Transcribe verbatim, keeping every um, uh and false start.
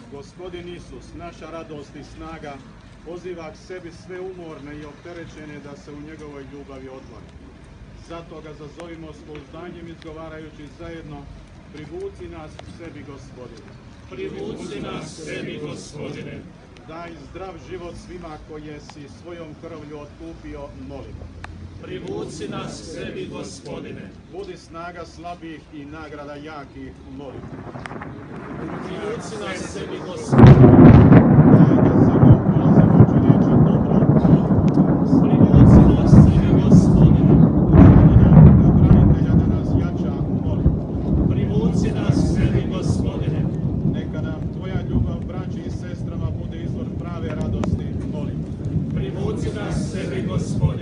Gospodin Isus, naša radost i snaga, poziva k sebi sve umorne i opterećene da se u njegovoj ljubavi odmore. Zato ga zazovimo s pouzdanjem izgovarajući zajedno: privuci nas k sebi, Gospodine. Privuci nas sebi, Gospodine. Daj zdrav život svima koje si svojom krvlju otkupio, molimo. Privuci nas sebi, Gospodine. Budi snaga slabih i nagrada jakih, molimo. Privuci nas sebi, Gospodine. Daj da zemljom prolazimo čineći dobro, molimo. Privuci nas sebi, Gospodine. Pošalji nam branitelja da nas jača, molimo. Privuci nas sebi, Gospodine. Neka nam tvoja ljubav, braći i sestrama, bude izvor prave radosti, molimo. Privuci nas sebi, Gospodine.